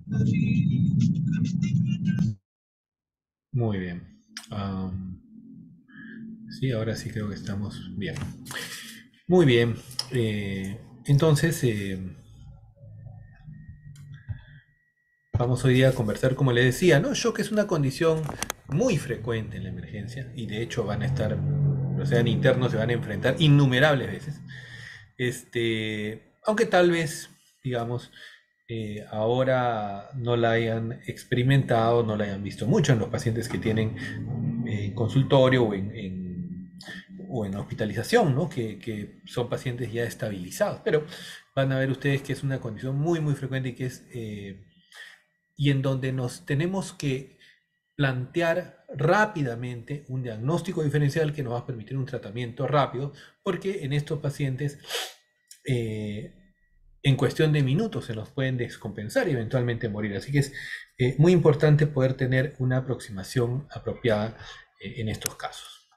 Muy bien. Sí, ahora sí creo que estamos bien. Muy bien. Entonces, vamos hoy día a conversar, como le decía, ¿no? Shock es una condición muy frecuente en la emergencia y de hecho van a estar, los sean internos, se van a enfrentar innumerables veces. Aunque tal vez, digamos, ahora no la hayan experimentado, no la hayan visto mucho en los pacientes que tienen consultorio o en hospitalización, ¿no? Que son pacientes ya estabilizados. Pero van a ver ustedes que es una condición muy, muy frecuente y que es y en donde nos tenemos que plantear rápidamente un diagnóstico diferencial que nos va a permitir un tratamiento rápido, porque en estos pacientes eh, en cuestión de minutos se nos pueden descompensar y eventualmente morir. Así que es muy importante poder tener una aproximación apropiada en estos casos.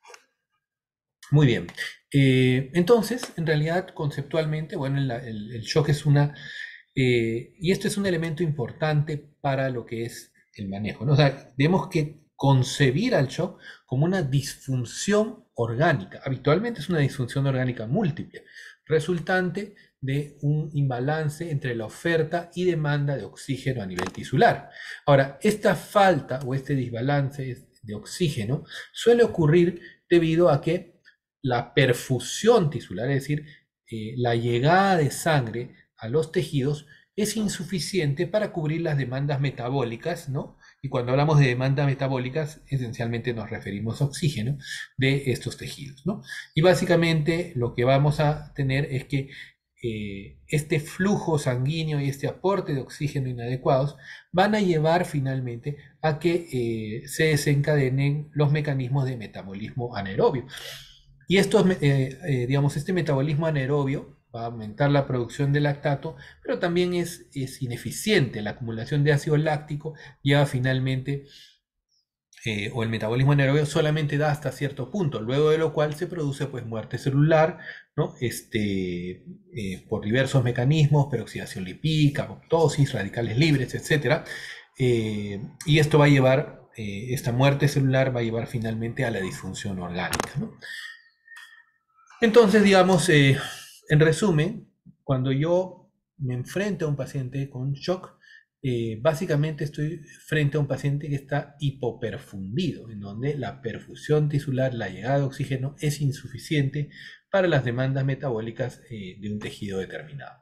Muy bien. Entonces, en realidad, conceptualmente, bueno, el shock es una, y esto es un elemento importante para lo que es el manejo, ¿no? O sea, tenemos que concebir al shock como una disfunción orgánica. Habitualmente es una disfunción orgánica múltiple, resultante de un imbalance entre la oferta y demanda de oxígeno a nivel tisular. Ahora, esta falta o este desbalance de oxígeno suele ocurrir debido a que la perfusión tisular, es decir, la llegada de sangre a los tejidos es insuficiente para cubrir las demandas metabólicas, ¿no? Y cuando hablamos de demandas metabólicas, esencialmente nos referimos a oxígeno de estos tejidos, ¿no? Y básicamente lo que vamos a tener es que este flujo sanguíneo y este aporte de oxígeno inadecuados van a llevar finalmente a que se desencadenen los mecanismos de metabolismo anaerobio. Y esto, digamos, este metabolismo anaerobio va a aumentar la producción de lactato, pero también es ineficiente. La acumulación de ácido láctico lleva finalmente, o el metabolismo anaerobio solamente da hasta cierto punto, luego de lo cual se produce pues muerte celular, ¿no? Por diversos mecanismos, peroxidación lipídica, apoptosis, radicales libres, etcétera. Y esto va a llevar, esta muerte celular va a llevar finalmente a la disfunción orgánica, ¿no? Entonces, digamos, en resumen, cuando yo me enfrento a un paciente con shock, básicamente estoy frente a un paciente que está hipoperfundido, en donde la perfusión tisular, la llegada de oxígeno es insuficiente para las demandas metabólicas de un tejido determinado.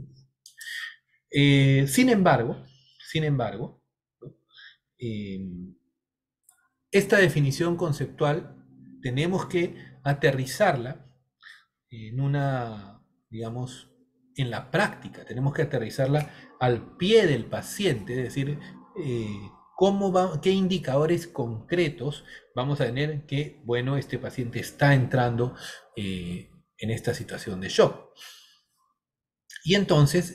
Sin embargo, eh, esta definición conceptual tenemos que aterrizarla en una, digamos, en la práctica, tenemos que aterrizarla al pie del paciente, es decir, qué indicadores concretos vamos a tener que, bueno, este paciente está entrando en esta situación de shock. Y entonces,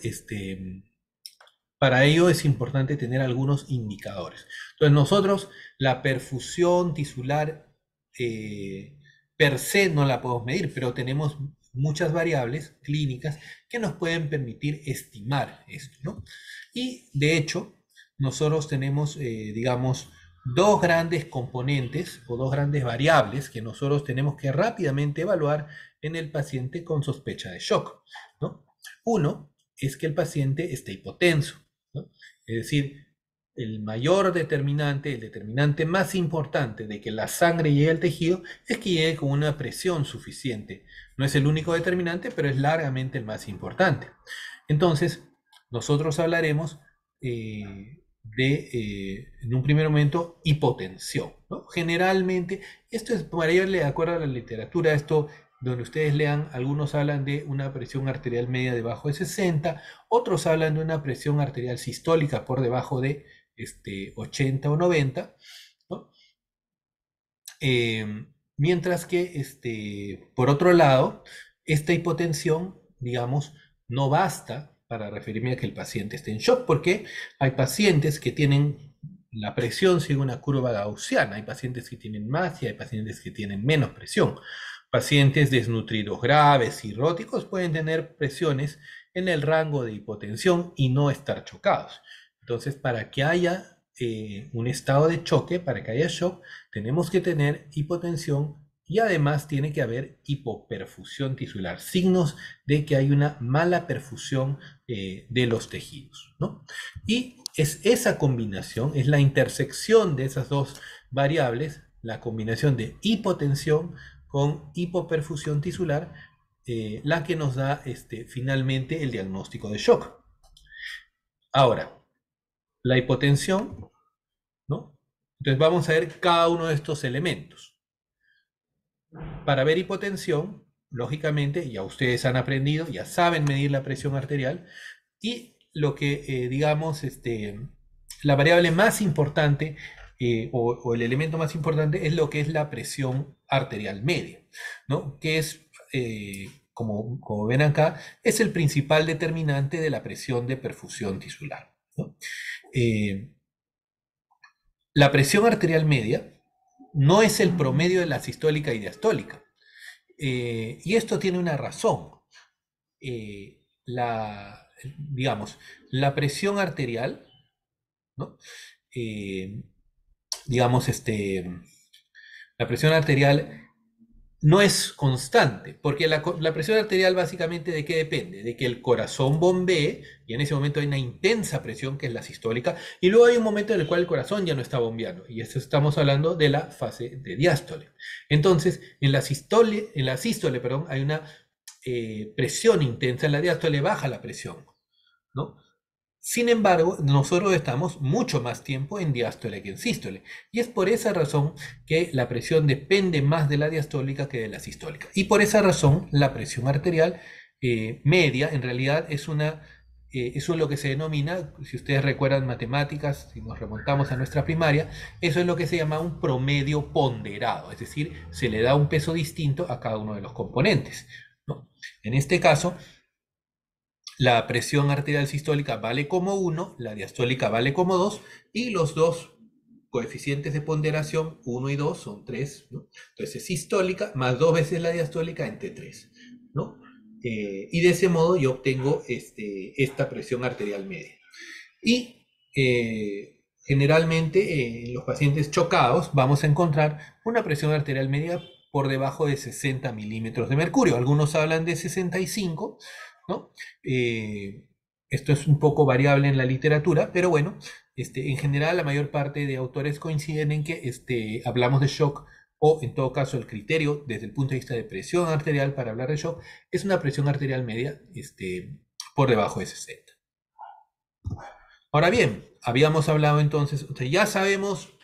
para ello es importante tener algunos indicadores. Entonces, nosotros la perfusión tisular per se no la podemos medir, pero tenemos muchas variables clínicas que nos pueden permitir estimar esto, ¿no? Y de hecho, nosotros tenemos, digamos, dos grandes componentes o dos grandes variables que nosotros tenemos que rápidamente evaluar en el paciente con sospecha de shock, ¿no? Uno es que el paciente esté hipotenso, ¿no? Es decir, el mayor determinante, el determinante más importante de que la sangre llegue al tejido es que llegue con una presión suficiente. No es el único determinante, pero es largamente el más importante. Entonces, nosotros hablaremos en un primer momento, hipotensión, ¿no? Generalmente, esto es para irle de acuerdo a la literatura, esto donde ustedes lean, algunos hablan de una presión arterial media debajo de 60, otros hablan de una presión arterial sistólica por debajo de 80 o 90, ¿no? Mientras que, por otro lado, esta hipotensión, digamos, no basta para referirme a que el paciente esté en shock, porque hay pacientes que tienen la presión sigue una curva gaussiana, hay pacientes que tienen más y hay pacientes que tienen menos presión. Pacientes desnutridos graves, cirróticos, pueden tener presiones en el rango de hipotensión y no estar chocados. Entonces, para que haya un estado de choque, para que haya shock, tenemos que tener hipotensión y además tiene que haber hipoperfusión tisular, signos de que hay una mala perfusión de los tejidos, ¿no? Y es esa combinación, es la intersección de esas dos variables, la combinación de hipotensión con hipoperfusión tisular, la que nos da finalmente el diagnóstico de shock. Ahora, la hipotensión, ¿no? Entonces vamos a ver cada uno de estos elementos. Para ver hipotensión, lógicamente, ya ustedes han aprendido, ya saben medir la presión arterial y lo que, digamos, la variable más importante o el elemento más importante es lo que es la presión arterial media, ¿no? Que es, como ven acá, es el principal determinante de la presión de perfusión tisular, ¿no? La presión arterial media no es el promedio de la sistólica y diastólica. Y esto tiene una razón. Digamos, la presión arterial, ¿no? Digamos, la presión arterial no es constante, porque la presión arterial básicamente ¿de qué depende? De que el corazón bombee, y en ese momento hay una intensa presión que es la sistólica, y luego hay un momento en el cual el corazón ya no está bombeando, y esto estamos hablando de la fase de diástole. Entonces, en la sístole, perdón, hay una presión intensa, en la diástole baja la presión, ¿no? Sin embargo, nosotros estamos mucho más tiempo en diástole que en sístole. Y es por esa razón que la presión depende más de la diastólica que de la sistólica. Y por esa razón, la presión arterial media en realidad eso es lo que se denomina, si ustedes recuerdan matemáticas, si nos remontamos a nuestra primaria, eso es lo que se llama un promedio ponderado. Es decir, se le da un peso distinto a cada uno de los componentes, ¿no? En este caso, la presión arterial sistólica vale como 1, la diastólica vale como 2, y los dos coeficientes de ponderación, 1 y 2, son 3, ¿no? Entonces es sistólica más 2 veces la diastólica entre 3, ¿no? Y de ese modo yo obtengo esta presión arterial media. Y generalmente en los pacientes chocados vamos a encontrar una presión arterial media por debajo de 60 milímetros de mercurio. Algunos hablan de 65, ¿no? Esto es un poco variable en la literatura, pero bueno, en general la mayor parte de autores coinciden en que hablamos de shock, o en todo caso el criterio desde el punto de vista de presión arterial para hablar de shock es una presión arterial media por debajo de 60. Ahora bien, habíamos hablado entonces, o sea, ya sabemos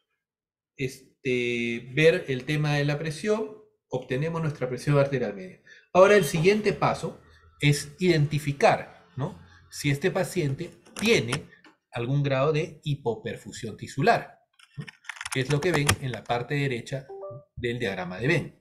ver el tema de la presión, obtenemos nuestra presión arterial media. Ahora el siguiente paso es identificar, ¿no?, si este paciente tiene algún grado de hipoperfusión tisular, ¿no?, que es lo que ven en la parte derecha del diagrama de Venn.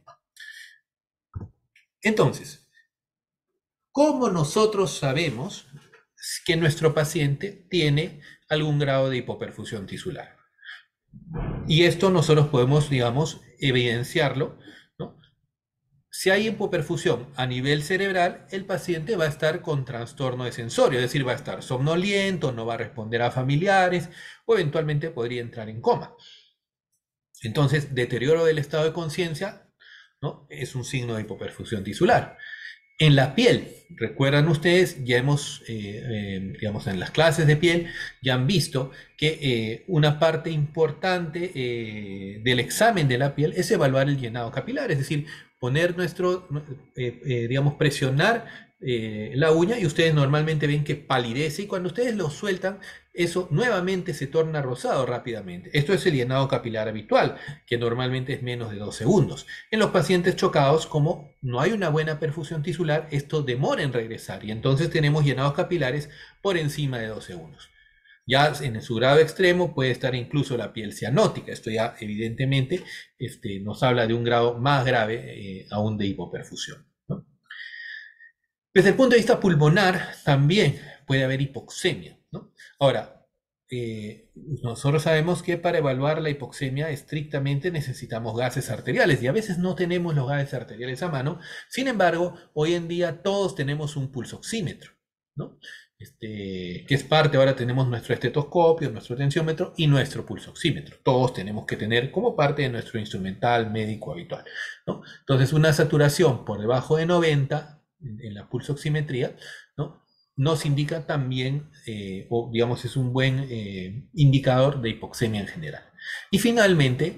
Entonces, ¿cómo nosotros sabemos que nuestro paciente tiene algún grado de hipoperfusión tisular? Y esto nosotros podemos, digamos, evidenciarlo, ¿no? Si hay hipoperfusión a nivel cerebral, el paciente va a estar con trastorno de sensorio, es decir, va a estar somnoliento, no va a responder a familiares o eventualmente podría entrar en coma. Entonces, deterioro del estado de conciencia, ¿no?, es un signo de hipoperfusión tisular. En la piel, recuerdan ustedes, ya hemos, digamos, en las clases de piel, ya han visto que una parte importante del examen de la piel es evaluar el llenado capilar, es decir, poner digamos, presionar la uña, y ustedes normalmente ven que palidece, y cuando ustedes lo sueltan, eso nuevamente se torna rosado rápidamente. Esto es el llenado capilar habitual, que normalmente es menos de 2 segundos. En los pacientes chocados, como no hay una buena perfusión tisular, esto demora en regresar, y entonces tenemos llenados capilares por encima de 2 segundos. Ya en su grado extremo puede estar incluso la piel cianótica. Esto ya evidentemente nos habla de un grado más grave aún de hipoperfusión, ¿no? Desde el punto de vista pulmonar también puede haber hipoxemia, ¿no? Ahora, nosotros sabemos que para evaluar la hipoxemia estrictamente necesitamos gases arteriales, y a veces no tenemos los gases arteriales a mano. Sin embargo, hoy en día todos tenemos un pulsoxímetro, ¿no? que es parte, ahora tenemos nuestro estetoscopio, nuestro tensiómetro y nuestro pulsoxímetro. Todos tenemos que tener como parte de nuestro instrumental médico habitual, ¿no? Entonces, una saturación por debajo de 90 en la pulsoximetría, ¿no? Nos indica también, o digamos, es un buen indicador de hipoxemia en general. Y finalmente,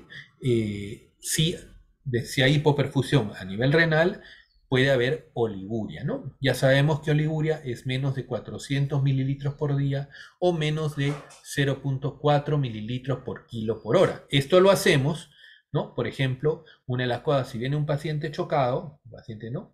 si hay hipoperfusión a nivel renal, puede haber oliguria, ¿no? Ya sabemos que oliguria es menos de 400 mililitros por día o menos de 0,4 mililitros por kilo por hora. Esto lo hacemos, ¿no? Por ejemplo, una de las cosas, si viene un paciente chocado, un paciente, ¿no?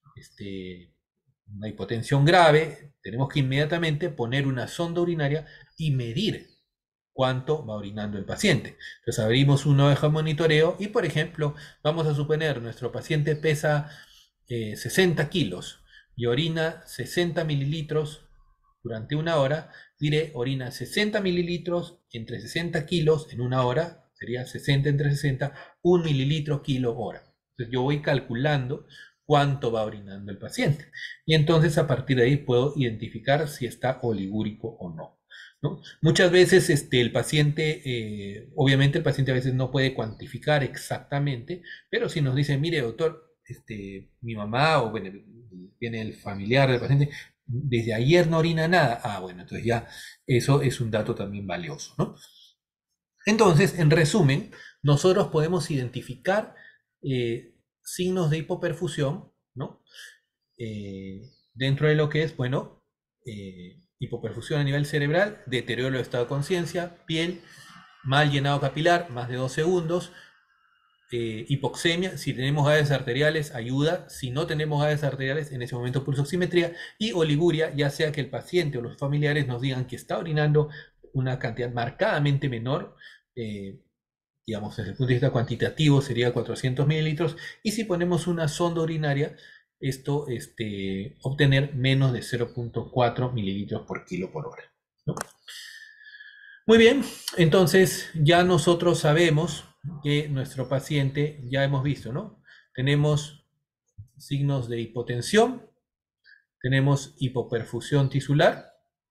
Una hipotensión grave, tenemos que inmediatamente poner una sonda urinaria y medir cuánto va orinando el paciente. Entonces abrimos una hoja de monitoreo y, por ejemplo, vamos a suponer nuestro paciente pesa 60 kilos y orina 60 mililitros durante una hora, diré, orina 60 mililitros entre 60 kilos en una hora, sería 60 entre 60, 1 mililitro kilo hora. Entonces yo voy calculando cuánto va orinando el paciente. Y entonces a partir de ahí puedo identificar si está oligúrico o no, ¿no? Muchas veces el paciente, obviamente el paciente a veces no puede cuantificar exactamente, pero si nos dice, mire doctor, mi mamá o bueno, viene el familiar del paciente, desde ayer no orina nada, bueno, entonces ya eso es un dato también valioso, ¿no? Entonces, en resumen, nosotros podemos identificar signos de hipoperfusión, ¿no? Dentro de lo que es, bueno, hipoperfusión a nivel cerebral, deterioro del estado de conciencia, piel, mal llenado capilar, más de 2 segundos, hipoxemia, si tenemos gases arteriales, ayuda, si no tenemos gases arteriales, en ese momento pulsoximetría, y oliguria, ya sea que el paciente o los familiares nos digan que está orinando una cantidad marcadamente menor, digamos, desde el punto de vista cuantitativo sería 400 mililitros, y si ponemos una sonda urinaria, esto, obtener menos de 0,4 mililitros por kilo por hora, ¿no? Muy bien, entonces ya nosotros sabemos que nuestro paciente, ya hemos visto, ¿no? Tenemos signos de hipotensión, tenemos hipoperfusión tisular,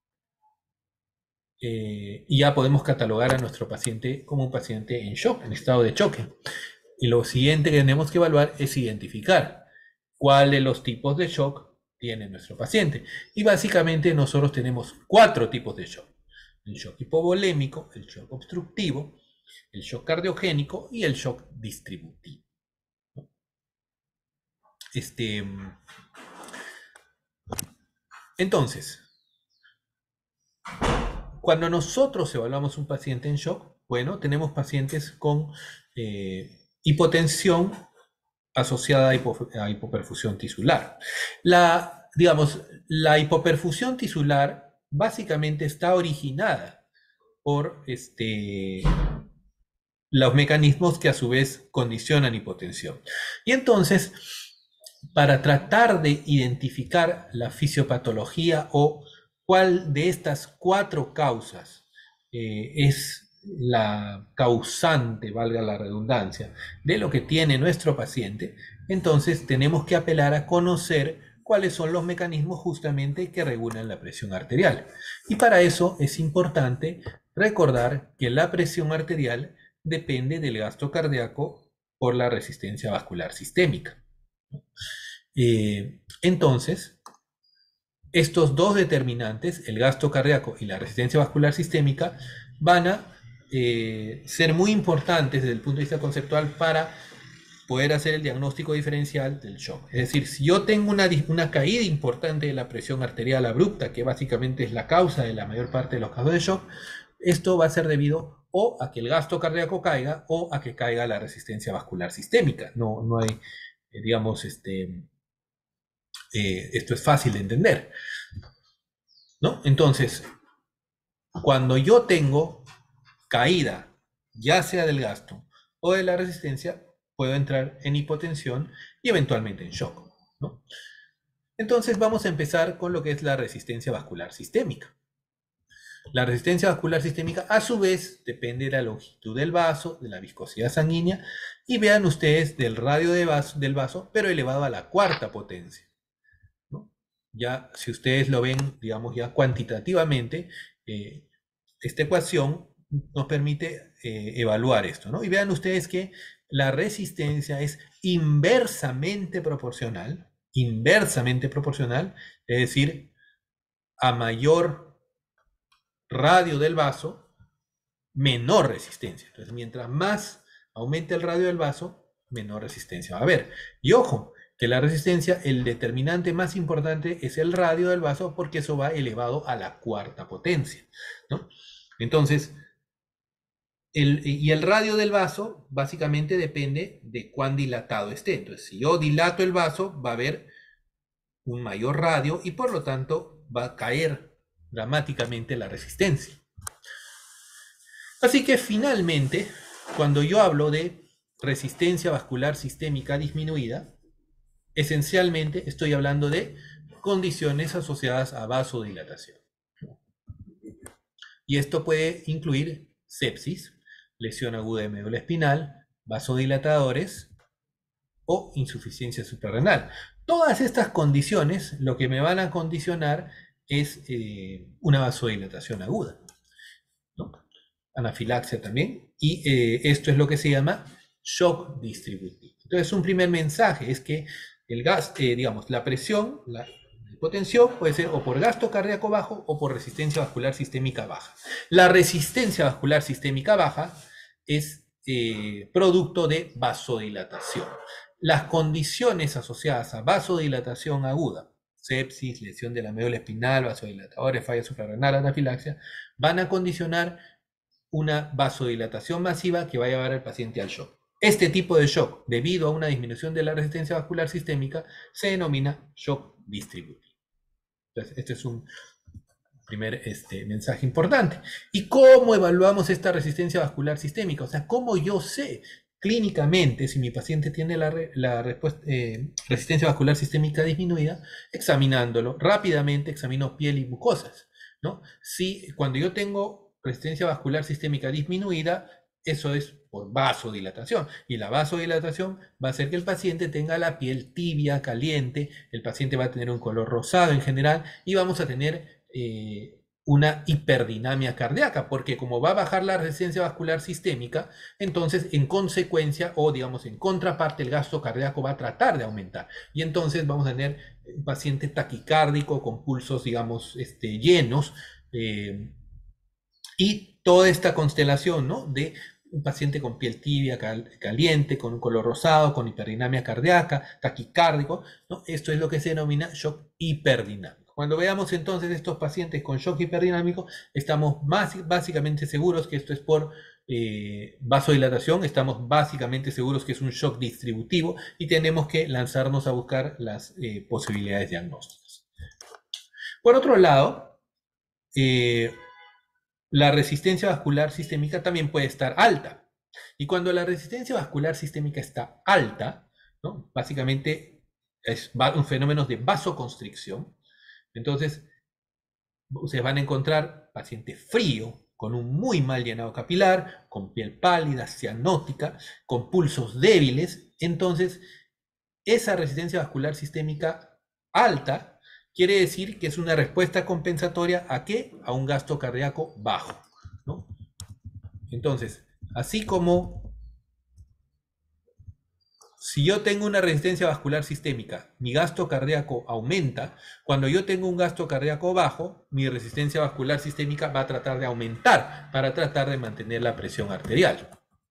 y ya podemos catalogar a nuestro paciente como un paciente en shock, en estado de choque. Y lo siguiente que tenemos que evaluar es identificar cuál de los tipos de shock tiene nuestro paciente. Y básicamente nosotros tenemos 4 tipos de shock: el shock hipovolémico, el shock obstructivo, el shock cardiogénico y el shock distributivo. Entonces, cuando nosotros evaluamos un paciente en shock, bueno, tenemos pacientes con hipotensión asociada a hipoperfusión tisular. Digamos, la hipoperfusión tisular básicamente está originada por los mecanismos que a su vez condicionan hipotensión. Y entonces, para tratar de identificar la fisiopatología o cuál de estas 4 causas es la causante, valga la redundancia, de lo que tiene nuestro paciente, entonces tenemos que apelar a conocer cuáles son los mecanismos justamente que regulan la presión arterial. Y para eso es importante recordar que la presión arterial depende del gasto cardíaco por la resistencia vascular sistémica. Entonces, estos dos determinantes, el gasto cardíaco y la resistencia vascular sistémica, van a ser muy importantes desde el punto de vista conceptual para poder hacer el diagnóstico diferencial del shock. Es decir, si yo tengo una caída importante de la presión arterial abrupta, que básicamente es la causa de la mayor parte de los casos de shock, esto va a ser debido o a que el gasto cardíaco caiga o a que caiga la resistencia vascular sistémica. No hay, digamos, esto es fácil de entender, ¿no? Entonces, cuando yo tengo caída, ya sea del gasto o de la resistencia, puedo entrar en hipotensión y eventualmente en shock, ¿no? Entonces vamos a empezar con lo que es la resistencia vascular sistémica. La resistencia vascular sistémica, a su vez, depende de la longitud del vaso, de la viscosidad sanguínea, y vean ustedes del radio del vaso, pero elevado a la 4ª potencia, ¿no? ya si ustedes lo ven, digamos, ya cuantitativamente, esta ecuación nos permite evaluar esto, ¿no? Y vean ustedes que la resistencia es inversamente proporcional, es decir, a mayor radio del vaso, menor resistencia. Entonces, mientras más aumente el radio del vaso, menor resistencia va a haber. Y ojo, que la resistencia, el determinante más importante es el radio del vaso, porque eso va elevado a la cuarta potencia, ¿no? Entonces, el radio del vaso básicamente depende de cuán dilatado esté. Entonces, si yo dilato el vaso, va a haber un mayor radio y por lo tanto va a caer dramáticamente la resistencia. Así que finalmente, cuando yo hablo de resistencia vascular sistémica disminuida, esencialmente estoy hablando de condiciones asociadas a vasodilatación. Y esto puede incluir sepsis, lesión aguda de médula espinal, vasodilatadores o insuficiencia suprarrenal. Todas estas condiciones lo que me van a condicionar es una vasodilatación aguda, ¿no? Anafilaxia también, y esto es lo que se llama shock distributivo. Entonces, un primer mensaje es que el gas, digamos, la presión, la hipotensión puede ser o por gasto cardíaco bajo o por resistencia vascular sistémica baja. La resistencia vascular sistémica baja es producto de vasodilatación. Las condiciones asociadas a vasodilatación aguda, sepsis, lesión de la médula espinal, vasodilatadores, falla suprarrenal, anafilaxia, van a condicionar una vasodilatación masiva que va a llevar al paciente al shock. Este tipo de shock, debido a una disminución de la resistencia vascular sistémica, se denomina shock distributivo. Entonces, este es un primer mensaje importante. ¿Y cómo evaluamos esta resistencia vascular sistémica? O sea, ¿cómo yo sé clínicamente si mi paciente tiene la resistencia vascular sistémica disminuida? Examinándolo rápidamente, examino piel y mucosas, ¿no? Si cuando yo tengo resistencia vascular sistémica disminuida, eso es por vasodilatación. Y la vasodilatación va a hacer que el paciente tenga la piel tibia, caliente, el paciente va a tener un color rosado en general y vamos a tener una hiperdinamia cardíaca, porque como va a bajar la resistencia vascular sistémica, entonces en consecuencia o digamos en contraparte el gasto cardíaco va a tratar de aumentar y entonces vamos a tener un paciente taquicárdico con pulsos digamos llenos y toda esta constelación, ¿no? De un paciente con piel tibia, caliente, con un color rosado, con hiperdinamia cardíaca, taquicárdico, ¿no? Esto es lo que se denomina shock hiperdinámico. Cuando veamos entonces estos pacientes con shock hiperdinámico, estamos básicamente seguros que esto es por vasodilatación, estamos básicamente seguros que es un shock distributivo y tenemos que lanzarnos a buscar las posibilidades diagnósticas. Por otro lado, la resistencia vascular sistémica también puede estar alta. Y cuando la resistencia vascular sistémica está alta, ¿no? Básicamente es un fenómeno de vasoconstricción. Entonces, ustedes van a encontrar paciente frío, con un muy mal llenado capilar, con piel pálida, cianótica, con pulsos débiles. Entonces, esa resistencia vascular sistémica alta quiere decir que es una respuesta compensatoria ¿a qué? A un gasto cardíaco bajo, ¿no? Entonces, así como si yo tengo una resistencia vascular sistémica, mi gasto cardíaco aumenta, cuando yo tengo un gasto cardíaco bajo, mi resistencia vascular sistémica va a tratar de aumentar para tratar de mantener la presión arterial.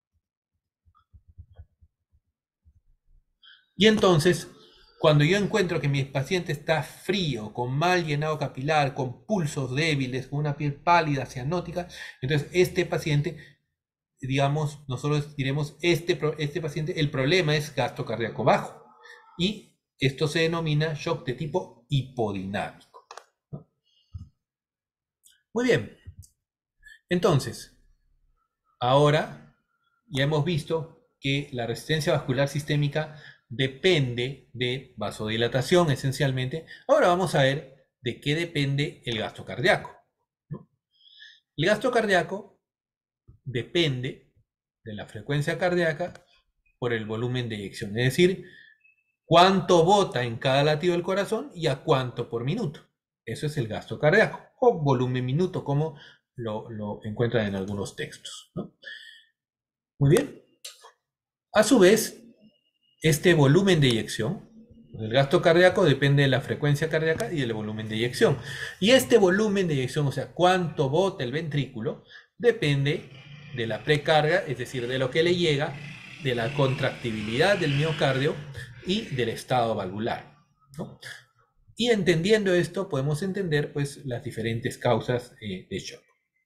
Y entonces, cuando yo encuentro que mi paciente está frío, con mal llenado capilar, con pulsos débiles, con una piel pálida, cianótica, entonces este paciente, digamos, nosotros diremos, este paciente, el problema es gasto cardíaco bajo. Y esto se denomina shock de tipo hipodinámico. Muy bien. Entonces, ahora ya hemos visto que la resistencia vascular sistémica depende de vasodilatación esencialmente. Ahora vamos a ver de qué depende el gasto cardíaco, ¿no? El gasto cardíaco depende de la frecuencia cardíaca por el volumen de eyección. Es decir, cuánto bota en cada latido del corazón y a cuánto por minuto. Eso es el gasto cardíaco, o volumen minuto, como lo encuentran en algunos textos, ¿no? Muy bien. A su vez, este volumen de eyección, el gasto cardíaco depende de la frecuencia cardíaca y del volumen de eyección. Y este volumen de eyección, o sea, cuánto bota el ventrículo, depende de la precarga, es decir, de lo que le llega, de la contractibilidad del miocardio y del estado valvular, ¿no? Y entendiendo esto, podemos entender pues las diferentes causas de shock.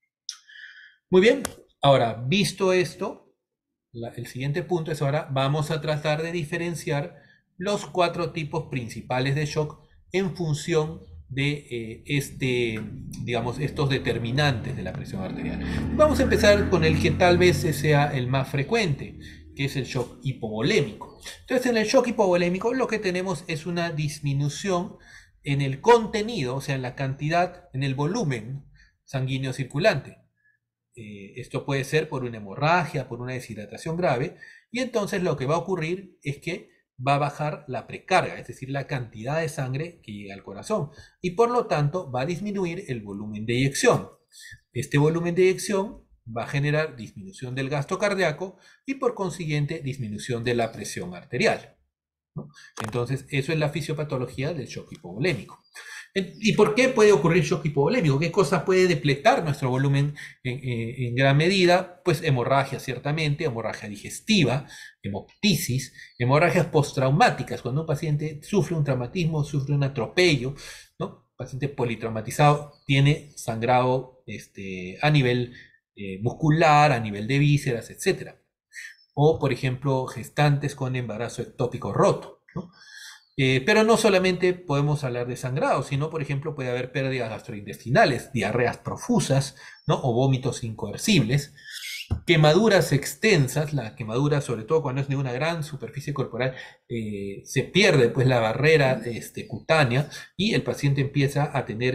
Muy bien, ahora, visto esto, el siguiente punto es ahora vamos a tratar de diferenciar los 4 tipos principales de shock en función de digamos, estos determinantes de la presión arterial. Vamos a empezar con el que tal vez sea el más frecuente, que es el shock hipovolémico. Entonces, en el shock hipovolémico lo que tenemos es una disminución en el contenido, o sea, en la cantidad, en el volumen sanguíneo circulante. Esto puede ser por una hemorragia, por una deshidratación grave, y entonces lo que va a ocurrir es que va a bajar la precarga, es decir, la cantidad de sangre que llega al corazón, y por lo tanto va a disminuir el volumen de eyección. Este volumen de eyección va a generar disminución del gasto cardíaco y por consiguiente disminución de la presión arterial, ¿no? Entonces, eso es la fisiopatología del shock hipovolémico. ¿Y por qué puede ocurrir shock hipovolémico? ¿Qué cosa puede depletar nuestro volumen en gran medida? Pues hemorragia, ciertamente, hemorragia digestiva, hemoptisis, hemorragias postraumáticas, cuando un paciente sufre un traumatismo, sufre un atropello, ¿no? Paciente politraumatizado tiene sangrado a nivel muscular, a nivel de vísceras, etc. O, por ejemplo, gestantes con embarazo ectópico roto, ¿no? Pero no solamente podemos hablar de sangrado, sino, por ejemplo, puede haber pérdidas gastrointestinales, diarreas profusas, ¿no? O vómitos incoercibles, quemaduras extensas. La quemadura, sobre todo cuando es de una gran superficie corporal, se pierde pues la barrera cutánea y el paciente empieza a tener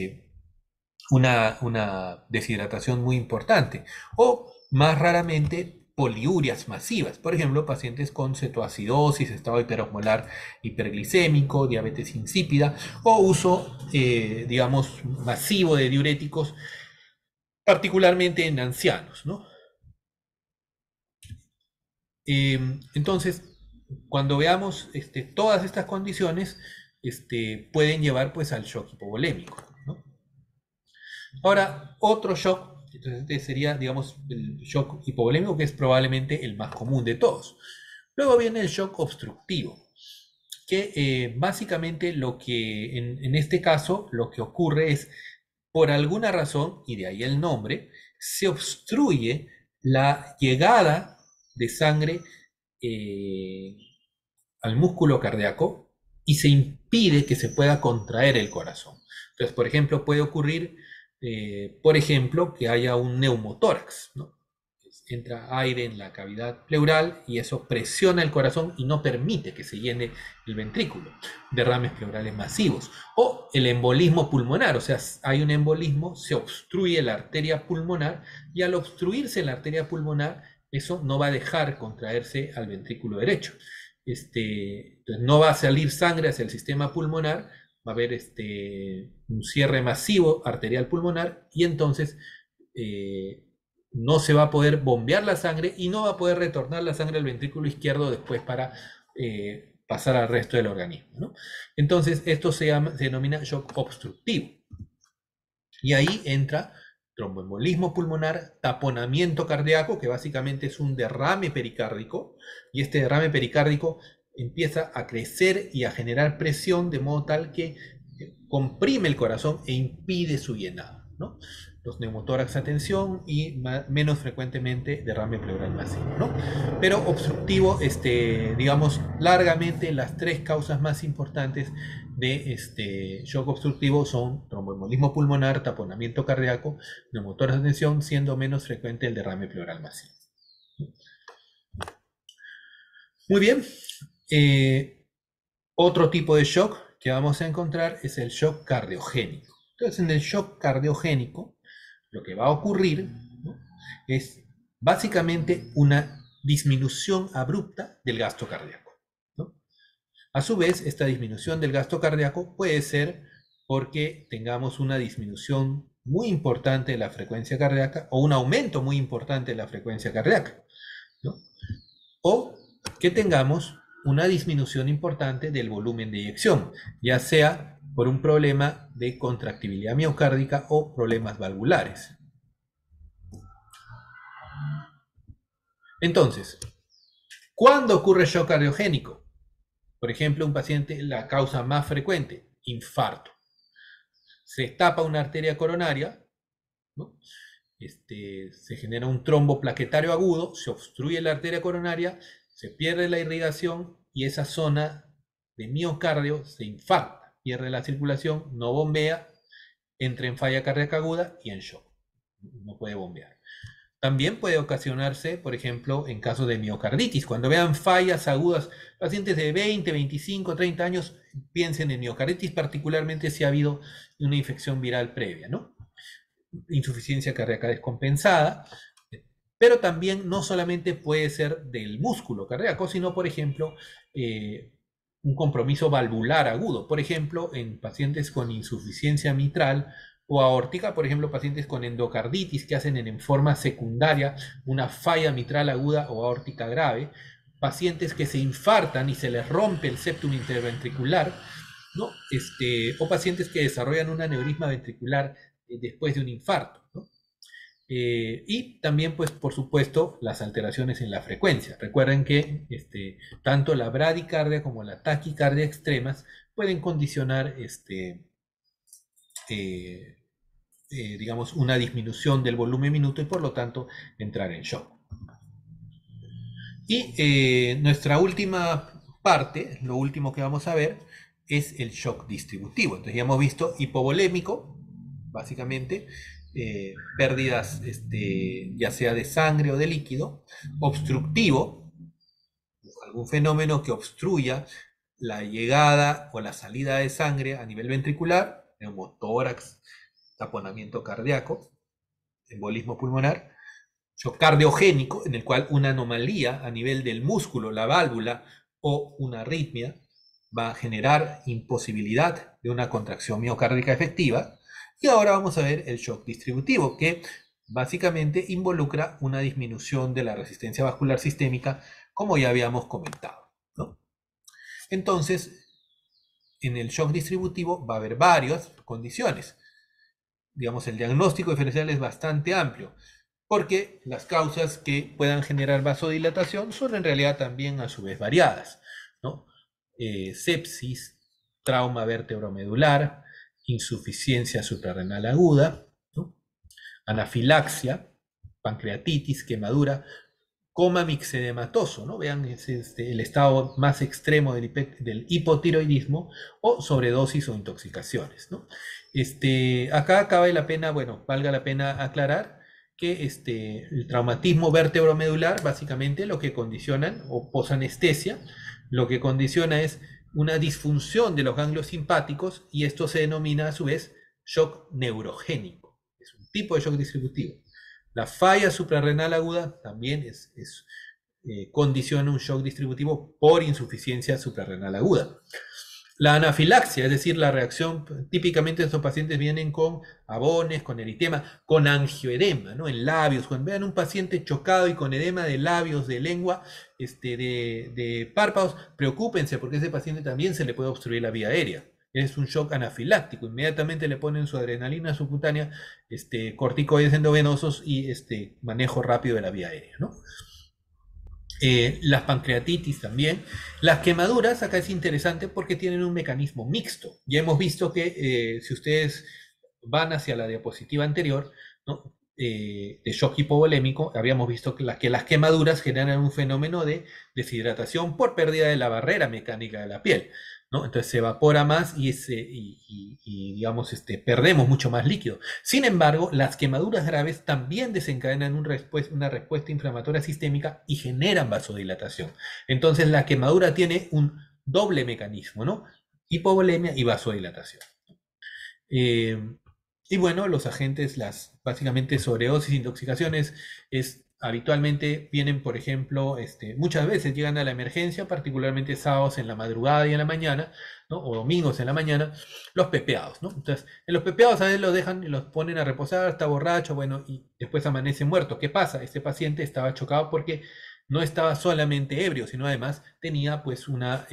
una deshidratación muy importante. O más raramente poliurias masivas, por ejemplo, pacientes con cetoacidosis, estado hiperosmolar hiperglicémico, diabetes insípida o uso, digamos, masivo de diuréticos, particularmente en ancianos, ¿no? Entonces, cuando veamos todas estas condiciones, pueden llevar pues al shock hipovolémico, ¿no? Ahora, otro shock, entonces este sería, digamos, el shock hipovolémico, que es probablemente el más común de todos. Luego viene el shock obstructivo, que básicamente lo que, en este caso, lo que ocurre es, por alguna razón, y de ahí el nombre, se obstruye la llegada de sangre al músculo cardíaco y se impide que se pueda contraer el corazón. Entonces, por ejemplo, puede ocurrir, por ejemplo, que haya un neumotórax, ¿no? Entra aire en la cavidad pleural y eso presiona el corazón y no permite que se llene el ventrículo. Derrames pleurales masivos. O el embolismo pulmonar, o sea, hay un embolismo, se obstruye la arteria pulmonar y al obstruirse la arteria pulmonar, eso no va a dejar contraerse al ventrículo derecho. Entonces no va a salir sangre hacia el sistema pulmonar, va a haber un cierre masivo arterial pulmonar y entonces no se va a poder bombear la sangre y no va a poder retornar la sangre al ventrículo izquierdo después para pasar al resto del organismo, ¿no? Entonces esto se denomina shock obstructivo. Y ahí entra tromboembolismo pulmonar, taponamiento cardíaco, que básicamente es un derrame pericárdico, y este derrame pericárdico empieza a crecer y a generar presión de modo tal que comprime el corazón e impide su llenado, ¿no? Los neumotórax a tensión y menos frecuentemente derrame pleural masivo, ¿no? Pero obstructivo, digamos, largamente las 3 causas más importantes de shock obstructivo son tromboembolismo pulmonar, taponamiento cardíaco, neumotórax a tensión, siendo menos frecuente el derrame pleural masivo. Muy bien. Otro tipo de shock que vamos a encontrar es el shock cardiogénico. Entonces, en el shock cardiogénico, lo que va a ocurrir, ¿no?, es básicamente una disminución abrupta del gasto cardíaco, ¿no? A su vez, esta disminución del gasto cardíaco puede ser porque tengamos una disminución muy importante de la frecuencia cardíaca o un aumento muy importante de la frecuencia cardíaca, ¿no? O que tengamos una disminución importante del volumen de eyección, ya sea por un problema de contractibilidad miocárdica o problemas valvulares. Entonces, ¿cuándo ocurre shock cardiogénico? Por ejemplo, un paciente, la causa más frecuente, infarto. Se tapa una arteria coronaria, ¿no? Se genera un trombo plaquetario agudo, se obstruye la arteria coronaria, se pierde la irrigación y esa zona de miocardio se infarta, pierde la circulación, no bombea, entra en falla cardíaca aguda y en shock. No puede bombear. También puede ocasionarse, por ejemplo, en caso de miocarditis. Cuando vean fallas agudas, pacientes de 20, 25, 30 años, piensen en miocarditis, particularmente si ha habido una infección viral previa, ¿no? Insuficiencia cardíaca descompensada, pero también no solamente puede ser del músculo cardíaco, sino, por ejemplo, un compromiso valvular agudo. Por ejemplo, en pacientes con insuficiencia mitral o aórtica, por ejemplo, pacientes con endocarditis que hacen en forma secundaria una falla mitral aguda o aórtica grave, pacientes que se infartan y se les rompe el septum interventricular, ¿no? O pacientes que desarrollan un aneurisma ventricular después de un infarto, ¿no? Y también, pues, por supuesto, las alteraciones en la frecuencia. Recuerden que tanto la bradicardia como la taquicardia extremas pueden condicionar digamos, una disminución del volumen minuto y por lo tanto entrar en shock. Y nuestra última parte, lo último que vamos a ver, es el shock distributivo. Entonces ya hemos visto hipovolémico, básicamente, pérdidas ya sea de sangre o de líquido, obstructivo, algún fenómeno que obstruya la llegada o la salida de sangre a nivel ventricular, neumotórax, taponamiento cardíaco, embolismo pulmonar, shock cardiogénico, en el cual una anomalía a nivel del músculo, la válvula o una arritmia va a generar imposibilidad de una contracción miocárdica efectiva. Y ahora vamos a ver el shock distributivo, que básicamente involucra una disminución de la resistencia vascular sistémica, como ya habíamos comentado, ¿no? Entonces, en el shock distributivo va a haber varias condiciones. Digamos, el diagnóstico diferencial es bastante amplio, porque las causas que puedan generar vasodilatación son en realidad también a su vez variadas, ¿no? Sepsis, trauma vértebromedular, insuficiencia suprarrenal aguda, ¿no? Anafilaxia, pancreatitis, quemadura, coma mixedematoso, ¿no? Vean, es el estado más extremo del hipotiroidismo, o sobredosis o intoxicaciones, ¿no? Acá cabe la pena, bueno, valga la pena aclarar que el traumatismo vértebromedular, básicamente lo que condicionan, o posanestesia, lo que condiciona es una disfunción de los ganglios simpáticos, y esto se denomina a su vez shock neurogénico. Es un tipo de shock distributivo. La falla suprarrenal aguda también condiciona un shock distributivo por insuficiencia suprarrenal aguda. La anafilaxia, es decir, la reacción, típicamente estos pacientes vienen con abones, con eritema, con angioedema, ¿no? En labios. Cuando vean un paciente chocado y con edema de labios, de lengua, de párpados, preocúpense, porque a ese paciente también se le puede obstruir la vía aérea. Es un shock anafiláctico. Inmediatamente le ponen su adrenalina subcutánea, corticoides endovenosos y manejo rápido de la vía aérea, ¿no? Las pancreatitis también. Las quemaduras, acá es interesante porque tienen un mecanismo mixto. Ya hemos visto que si ustedes van hacia la diapositiva anterior, ¿no? De shock hipovolémico, habíamos visto que las quemaduras generan un fenómeno de deshidratación por pérdida de la barrera mecánica de la piel, ¿no? Entonces se evapora más y digamos, perdemos mucho más líquido. Sin embargo, las quemaduras graves también desencadenan una respuesta inflamatoria sistémica y generan vasodilatación. Entonces la quemadura tiene un doble mecanismo, ¿no? Hipovolemia y vasodilatación. Y bueno, los agentes, básicamente sobredosis, intoxicaciones, es habitualmente vienen, por ejemplo, muchas veces llegan a la emergencia, particularmente sábados en la madrugada y en la mañana, ¿no? O domingos en la mañana, los pepeados, ¿no? Entonces, en los pepeados a veces los dejan y los ponen a reposar, está borracho, bueno, y después amanece muerto. ¿Qué pasa? Este paciente estaba chocado porque no estaba solamente ebrio, sino además tenía, pues,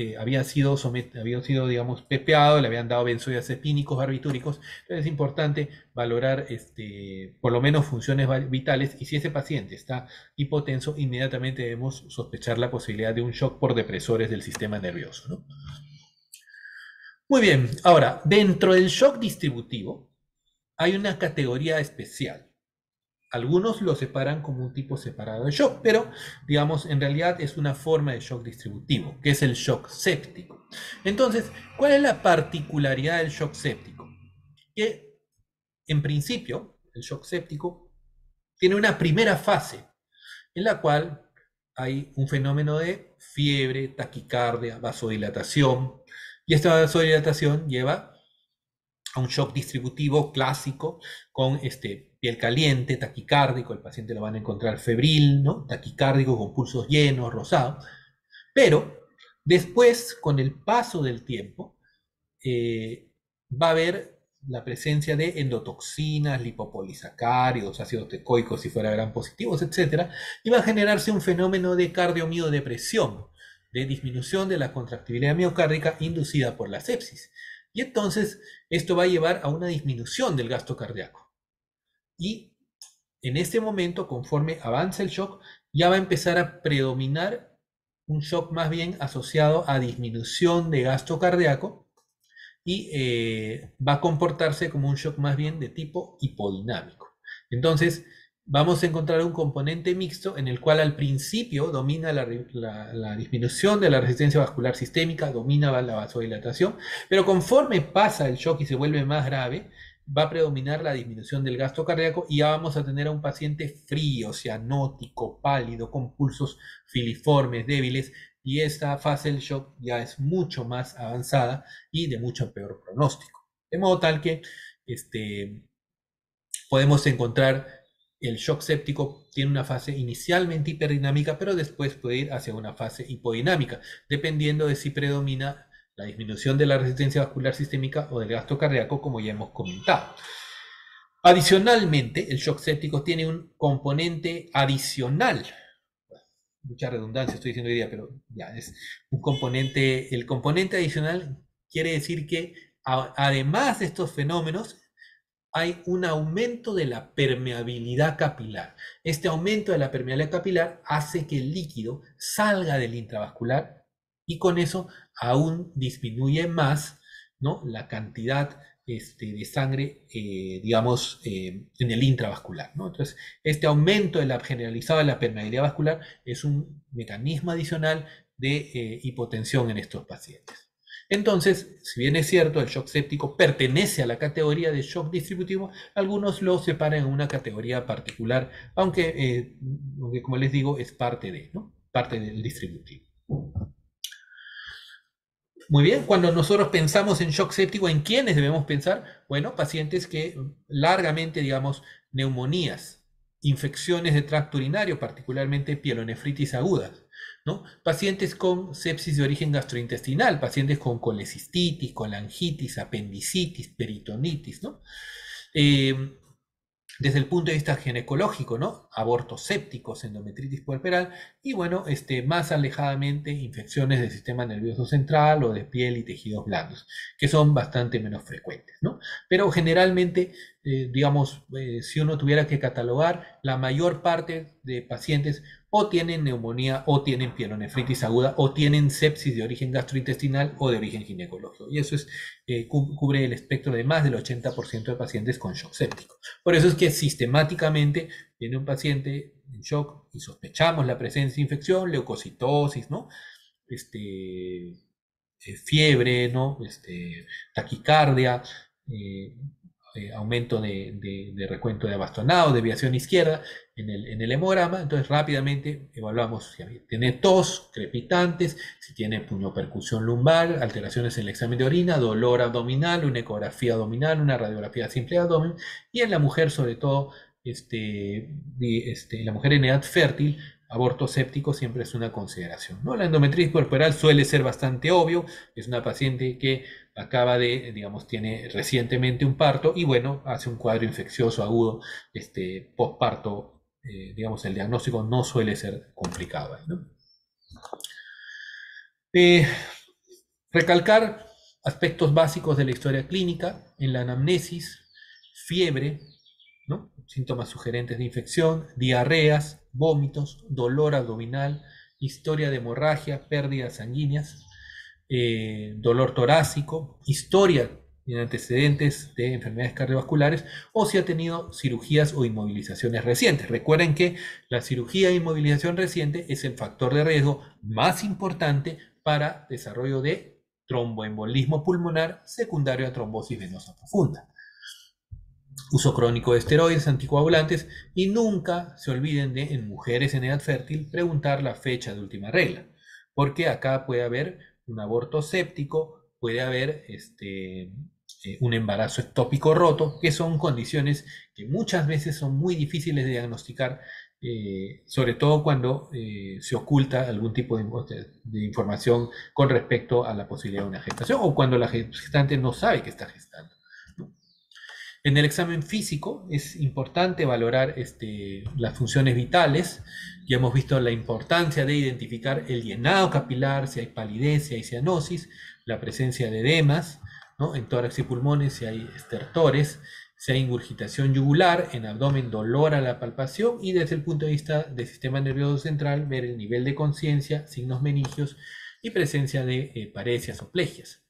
había sido, digamos, pepeado, le habían dado benzodiazepínicos, barbitúricos. Entonces es importante valorar, por lo menos funciones vitales, y si ese paciente está hipotenso, inmediatamente debemos sospechar la posibilidad de un shock por depresores del sistema nervioso, ¿no? Muy bien, ahora, dentro del shock distributivo hay una categoría especial. Algunos lo separan como un tipo separado de shock, pero digamos, en realidad es una forma de shock distributivo, que es el shock séptico. Entonces, ¿cuál es la particularidad del shock séptico? Que en principio, el shock séptico tiene una primera fase en la cual hay un fenómeno de fiebre, taquicardia, vasodilatación, y esta vasodilatación lleva a un shock distributivo clásico con piel caliente, taquicárdico, el paciente lo van a encontrar febril, ¿no? Taquicárdico con pulsos llenos, rosado, pero después, con el paso del tiempo, va a haber la presencia de endotoxinas, lipopolisacáridos, ácidos tecoicos si fuera gran positivos, etc. Y va a generarse un fenómeno de cardiomiodepresión, de disminución de la contractibilidad miocárdica inducida por la sepsis. Y entonces esto va a llevar a una disminución del gasto cardíaco. Y en este momento, conforme avanza el shock, ya va a empezar a predominar un shock más bien asociado a disminución de gasto cardíaco, y va a comportarse como un shock más bien de tipo hipodinámico. Entonces, vamos a encontrar un componente mixto en el cual al principio domina la disminución de la resistencia vascular sistémica, domina la vasodilatación, pero conforme pasa el shock y se vuelve más grave, va a predominar la disminución del gasto cardíaco y ya vamos a tener a un paciente frío, cianótico, pálido, con pulsos filiformes, débiles, y esta fase del shock ya es mucho más avanzada y de mucho peor pronóstico. De modo tal que podemos encontrar el shock séptico tiene una fase inicialmente hiperdinámica, pero después puede ir hacia una fase hipodinámica, dependiendo de si predomina la disminución de la resistencia vascular sistémica o del gasto cardíaco, como ya hemos comentado. Adicionalmente, el shock séptico tiene un componente adicional. Mucha redundancia estoy diciendo hoy día, pero ya es un componente. El componente adicional quiere decir que además de estos fenómenos, hay un aumento de la permeabilidad capilar. Este aumento de la permeabilidad capilar hace que el líquido salga del intravascular y con eso aún disminuye más, ¿no?, la cantidad de sangre, digamos, en el intravascular, ¿no? Entonces, este aumento generalizado de la permeabilidad vascular es un mecanismo adicional de hipotensión en estos pacientes. Entonces, si bien es cierto, el shock séptico pertenece a la categoría de shock distributivo, algunos lo separan en una categoría particular, aunque como les digo, es parte ¿no?, parte del distributivo. Muy bien, cuando nosotros pensamos en shock séptico, ¿en quiénes debemos pensar? Bueno, pacientes que largamente, digamos, neumonías, infecciones de tracto urinario, particularmente pielonefritis agudas, ¿no? Pacientes con sepsis de origen gastrointestinal, pacientes con colecistitis, colangitis, apendicitis, peritonitis, ¿no? Desde el punto de vista ginecológico, ¿no?, abortos sépticos, endometritis puerperal, y bueno, más alejadamente, infecciones del sistema nervioso central o de piel y tejidos blandos, que son bastante menos frecuentes, ¿no? Pero generalmente, digamos, si uno tuviera que catalogar, la mayor parte de pacientes o tienen neumonía, o tienen pielonefritis aguda, o tienen sepsis de origen gastrointestinal o de origen ginecológico. Y eso cubre el espectro de más del 80% de pacientes con shock séptico. Por eso es que sistemáticamente viene un paciente en shock y sospechamos la presencia de infección, leucocitosis, ¿no?, fiebre, ¿no?, taquicardia, aumento de recuento de abastonado, desviación izquierda en el hemograma. Entonces rápidamente evaluamos si tiene tos, crepitantes, si tiene puniopercusión lumbar, alteraciones en el examen de orina, dolor abdominal, una ecografía abdominal, una radiografía simple de abdomen, y en la mujer sobre todo la mujer en edad fértil, aborto séptico siempre es una consideración, ¿no? La endometritis corporal suele ser bastante obvio, es una paciente que acaba de, digamos, tiene recientemente un parto y bueno, hace un cuadro infeccioso agudo, postparto, digamos, el diagnóstico no suele ser complicado, ¿no? Eh, Recalcar aspectos básicos de la historia clínica en la anamnesis: fiebre, ¿no? Síntomas sugerentes de infección, diarreas, vómitos, dolor abdominal, historia de hemorragia, pérdidas sanguíneas, dolor torácico, historia de antecedentes de enfermedades cardiovasculares o si ha tenido cirugías o inmovilizaciones recientes. Recuerden que la cirugía e inmovilización reciente es el factor de riesgo más importante para desarrollo de tromboembolismo pulmonar secundario a trombosis venosa profunda. Uso crónico de esteroides anticoagulantes y nunca se olviden de, en mujeres en edad fértil, preguntar la fecha de última regla, porque acá puede haber un aborto séptico, puede haber un embarazo ectópico roto, que son condiciones que muchas veces son muy difíciles de diagnosticar, sobre todo cuando se oculta algún tipo de información con respecto a la posibilidad de una gestación o cuando la gestante no sabe que está gestando. En el examen físico es importante valorar las funciones vitales. Ya hemos visto la importancia de identificar el llenado capilar, si hay palidez, si hay cianosis, la presencia de edemas, ¿no? En tórax y pulmones, si hay estertores, si hay ingurgitación yugular, en abdomen dolor a la palpación y desde el punto de vista del sistema nervioso central ver el nivel de conciencia, signos meningios y presencia de paresias o plegias.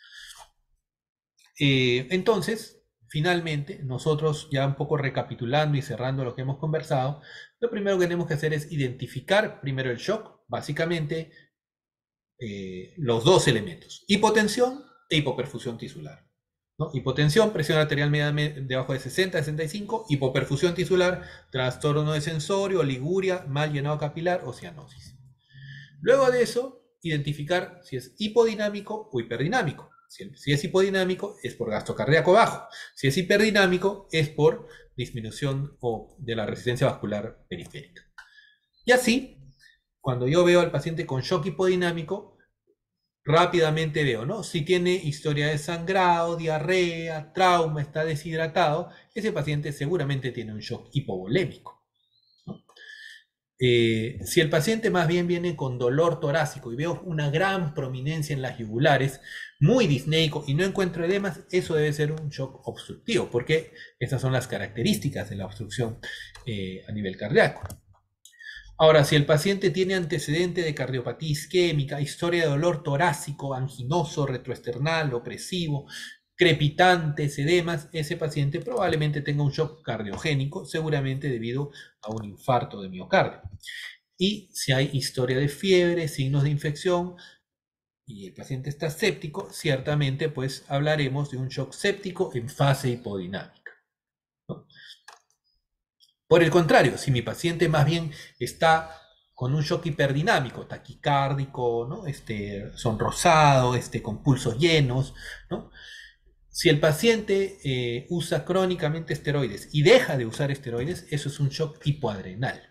Entonces, finalmente, nosotros ya un poco recapitulando y cerrando lo que hemos conversado, lo primero que tenemos que hacer es identificar primero el shock, básicamente los dos elementos, hipotensión e hipoperfusión tisular, ¿no? Hipotensión, presión arterial media debajo de 60, 65, hipoperfusión tisular, trastorno de sensorio, oliguria, mal llenado capilar o cianosis. Luego de eso, identificar si es hipodinámico o hiperdinámico. Si es hipodinámico es por gasto cardíaco bajo. Si es hiperdinámico es por disminución de la resistencia vascular periférica. Y así, cuando yo veo al paciente con shock hipodinámico, rápidamente veo, ¿no? Si tiene historia de sangrado, diarrea, trauma, está deshidratado, ese paciente seguramente tiene un shock hipovolémico. Si el paciente más bien viene con dolor torácico y veo una gran prominencia en las yugulares, muy disneico y no encuentro edemas, eso debe ser un shock obstructivo, porque esas son las características de la obstrucción a nivel cardíaco. Ahora, si el paciente tiene antecedente de cardiopatía isquémica, historia de dolor torácico, anginoso, retroesternal, opresivo, crepitantes, edemas, ese paciente probablemente tenga un shock cardiogénico, seguramente debido a un infarto de miocardio. Y si hay historia de fiebre, signos de infección, y el paciente está séptico, ciertamente pues hablaremos de un shock séptico en fase hipodinámica, ¿no? Por el contrario, si mi paciente más bien está con un shock hiperdinámico, taquicárdico, ¿no? Sonrosado, con pulsos llenos, ¿no? Si el paciente usa crónicamente esteroides y deja de usar esteroides, eso es un shock hipoadrenal.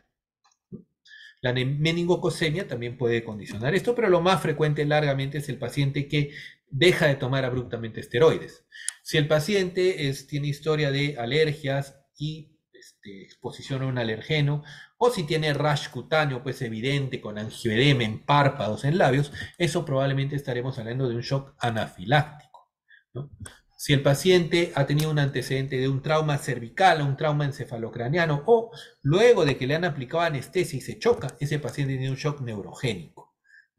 La meningococemia también puede condicionar esto, pero lo más frecuente largamente es el paciente que deja de tomar abruptamente esteroides. Si el paciente tiene historia de alergias y exposición a un alergeno, o si tiene rash cutáneo pues evidente con angioedema en párpados, en labios, eso probablemente estaremos hablando de un shock anafiláctico, ¿no? Si el paciente ha tenido un antecedente de un trauma cervical o un trauma encefalocraniano o luego de que le han aplicado anestesia y se choca, ese paciente tiene un shock neurogénico.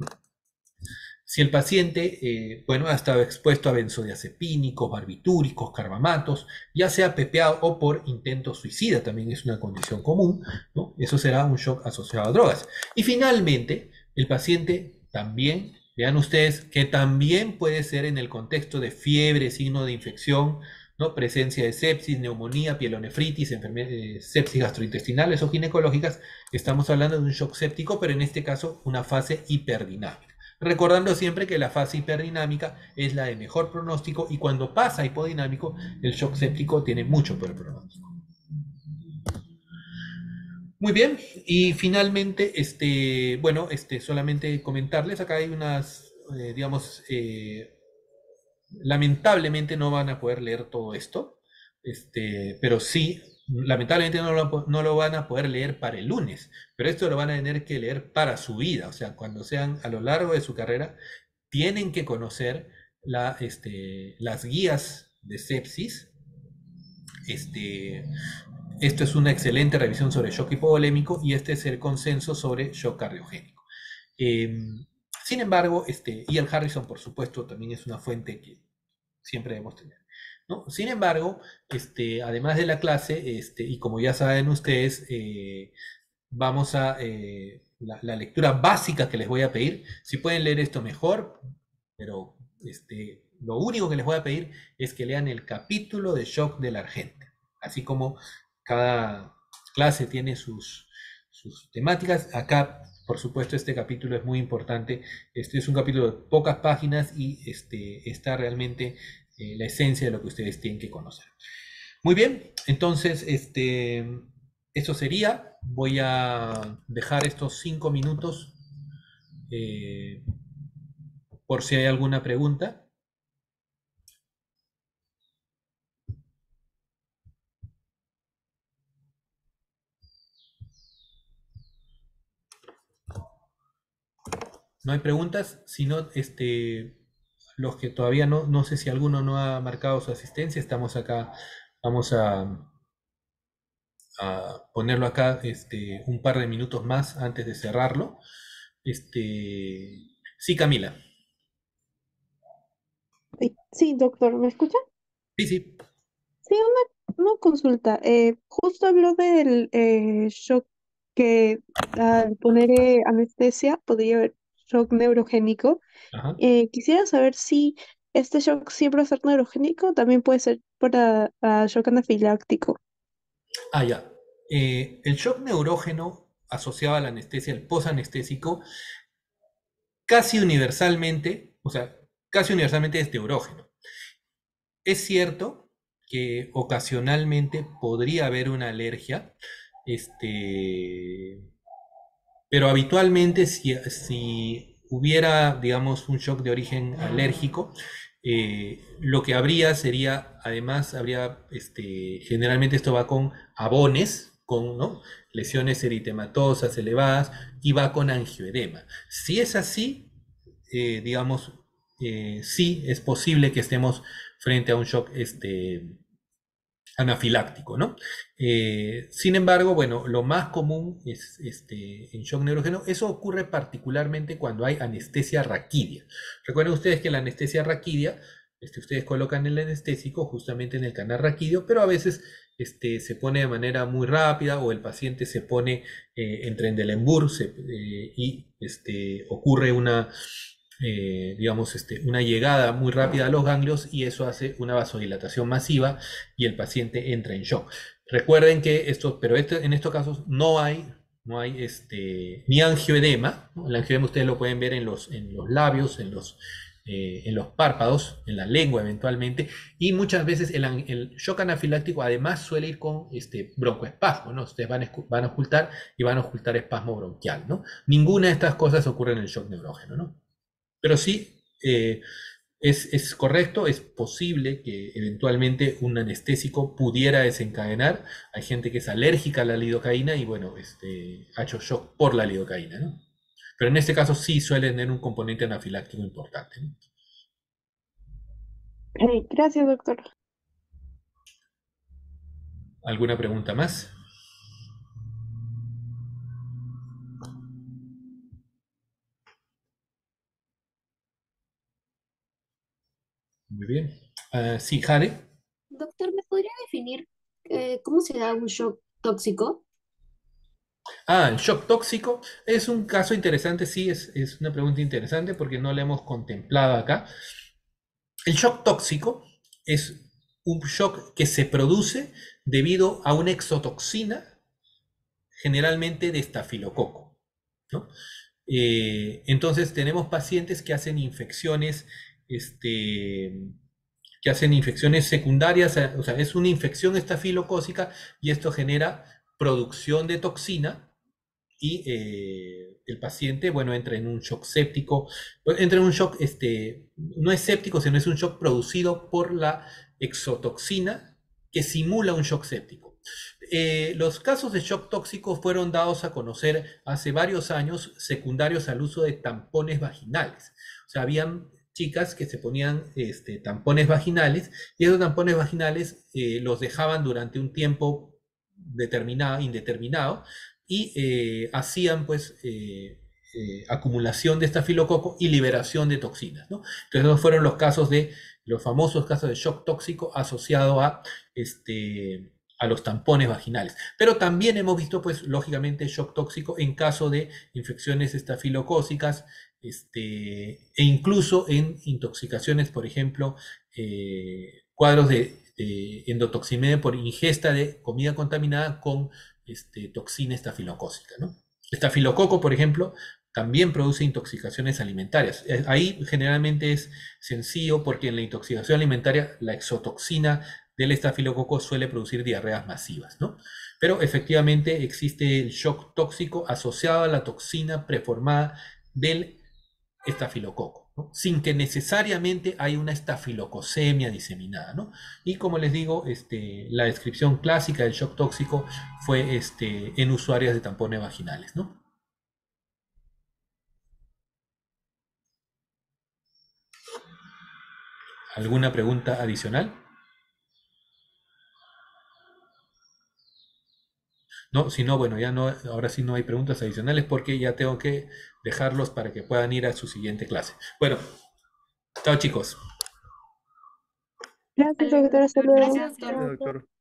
Si el paciente, ha estado expuesto a benzodiazepínicos, barbitúricos, carbamatos, ya sea pepeado o por intento suicida, también es una condición común, ¿no? Eso será un shock asociado a drogas. Y finalmente, el paciente también, vean ustedes, que también puede ser en el contexto de fiebre, signo de infección, ¿no? Presencia de sepsis, neumonía, pielonefritis, sepsis gastrointestinales o ginecológicas, estamos hablando de un shock séptico, pero en este caso una fase hiperdinámica. Recordando siempre que la fase hiperdinámica es la de mejor pronóstico y cuando pasa a hipodinámico, el shock séptico tiene mucho peor pronóstico. Muy bien, y finalmente, bueno, solamente comentarles, acá hay unas, digamos, lamentablemente no van a poder leer todo esto, pero sí, lamentablemente no lo van a poder leer para el lunes, pero esto lo van a tener que leer para su vida, o sea, cuando sean a lo largo de su carrera, tienen que conocer las guías de sepsis. este, Esto es una excelente revisión sobre shock hipovolémico y este es el consenso sobre shock cardiogénico. Eh, Sin embargo, Ian Harrison, por supuesto, también es una fuente que siempre debemos tener, ¿no? Sin embargo, además de la clase, y como ya saben ustedes, vamos a la lectura básica que les voy a pedir. Si pueden leer esto mejor, pero lo único que les voy a pedir es que lean el capítulo de shock de la Argente, así como cada clase tiene sus temáticas. Acá, por supuesto, este capítulo es muy importante. Este es un capítulo de pocas páginas y está realmente la esencia de lo que ustedes tienen que conocer. Muy bien, entonces, eso sería. Voy a dejar estos 5 minutos eh, por si hay alguna pregunta. No hay preguntas, sino los que todavía no sé si alguno no ha marcado su asistencia, estamos acá, vamos a ponerlo acá un par de minutos más antes de cerrarlo. Sí, Camila. Sí, doctor, ¿me escucha? Sí, sí. Sí, una consulta. Justo habló del shock que al poner anestesia podría haber shock neurogénico. Ajá. Quisiera saber si este shock siempre va a ser neurogénico, también puede ser para shock anafiláctico. Ah, ya. El shock neurógeno asociado a la anestesia, el posanestésico, casi universalmente, o sea, casi universalmente es neurógeno. Es cierto que ocasionalmente podría haber una alergia, este, pero habitualmente si hubiera, digamos, un shock de origen alérgico, lo que habría sería, además, generalmente esto va con abones, con, ¿no?, lesiones eritematosas elevadas y va con angioedema. Si es así, digamos, sí es posible que estemos frente a un shock anafiláctico, ¿no? Sin embargo, bueno, lo más común es en shock neurogeno. Eso ocurre particularmente cuando hay anestesia raquídea. Recuerden ustedes que la anestesia raquídea, ustedes colocan el anestésico justamente en el canal raquídeo, pero a veces se pone de manera muy rápida o el paciente se pone en Trendelenburg y ocurre digamos, una llegada muy rápida a los ganglios y eso hace una vasodilatación masiva y el paciente entra en shock. Recuerden que en estos casos no hay ni angioedema, ¿no? El angioedema ustedes lo pueden ver en los labios, en los párpados, en la lengua eventualmente, y muchas veces el shock anafiláctico además suele ir con broncoespasmo, ¿no? Ustedes van a ocultar y van a ocultar espasmo bronquial, ¿no? Ninguna de estas cosas ocurre en el shock neurógeno, ¿no? Pero sí, es correcto, es posible que eventualmente un anestésico pudiera desencadenar. Hay gente que es alérgica a la lidocaína y bueno, ha hecho shock por la lidocaína, ¿no? Pero en este caso sí suele tener un componente anafiláctico importante, ¿no? Gracias, doctor. ¿Alguna pregunta más? Muy bien. Sí, Jare. Doctor, ¿me podría definir cómo se da un shock tóxico? El shock tóxico es un caso interesante, sí, es una pregunta interesante porque no la hemos contemplado acá. El shock tóxico es un shock que se produce debido a una exotoxina, generalmente de estafilococo, ¿no? Entonces tenemos pacientes que hacen infecciones secundarias, o sea, es una infección estafilocócica y esto genera producción de toxina y el paciente, bueno, entra en un shock séptico, entra en un shock, no es séptico, sino es un shock producido por la exotoxina que simula un shock séptico. Los casos de shock tóxico fueron dados a conocer hace varios años secundarios al uso de tampones vaginales. O sea, habían chicas que se ponían tampones vaginales y esos tampones vaginales los dejaban durante un tiempo indeterminado y hacían pues acumulación de estafilococo y liberación de toxinas, ¿no? Entonces esos fueron los famosos casos de shock tóxico asociado a los tampones vaginales. Pero también hemos visto, pues, lógicamente, shock tóxico en caso de infecciones estafilocócicas, e incluso en intoxicaciones, por ejemplo, cuadros de endotoxiemia por ingesta de comida contaminada con toxina estafilocócica, ¿no? Estafilococo, por ejemplo, también produce intoxicaciones alimentarias. Ahí generalmente es sencillo porque en la intoxicación alimentaria la exotoxina del estafilococo suele producir diarreas masivas, ¿no? Pero efectivamente existe el shock tóxico asociado a la toxina preformada del estafilococo, ¿no? Sin que necesariamente haya una estafilocosemia diseminada, ¿no? Y como les digo, la descripción clásica del shock tóxico fue en usuarias de tampones vaginales, ¿no? ¿Alguna pregunta adicional? No, si no, bueno, ya no, ahora sí no hay preguntas adicionales porque ya tengo que dejarlos para que puedan ir a su siguiente clase. Bueno, chao chicos. Gracias, doctor. Hasta luego. Gracias, doctor. Doctor.